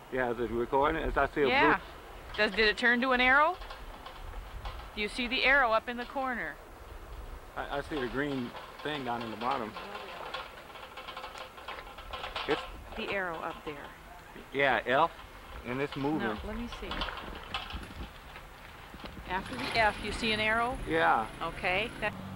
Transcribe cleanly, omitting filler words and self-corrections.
Yeah, is it recording? As I see a Yeah. Did it turn to an arrow? Do you see the arrow up in the corner? I see the green thing down in the bottom. It's The arrow up there. yeah, F, and it's moving. No, let me see. After the F, you see an arrow? Yeah. Okay.